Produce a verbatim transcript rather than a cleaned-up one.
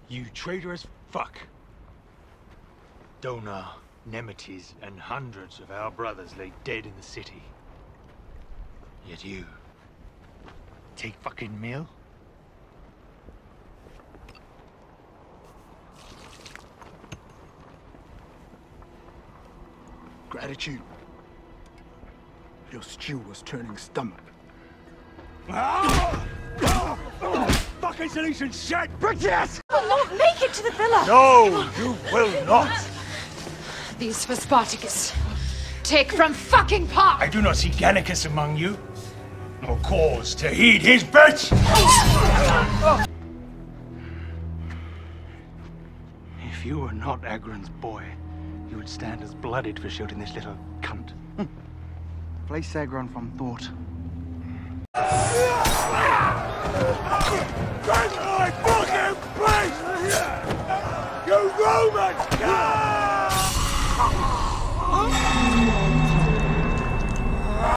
You traitorous fuck. Donar, Nemetes, and hundreds of our brothers lay dead in the city. Yet you... take fucking meal? Gratitude. Your stew was turning stomach. Fucking solution shit! Bridges! I will not make it to the villa! No, you will not! These for Spartacus. Take from fucking Park! I do not see Gannicus among you, nor cause to heed his bitch! If you were not Agron's boy, you would stand as blooded for shooting this little cunt. Place Agron from thought. Take my fucking place! You Romans!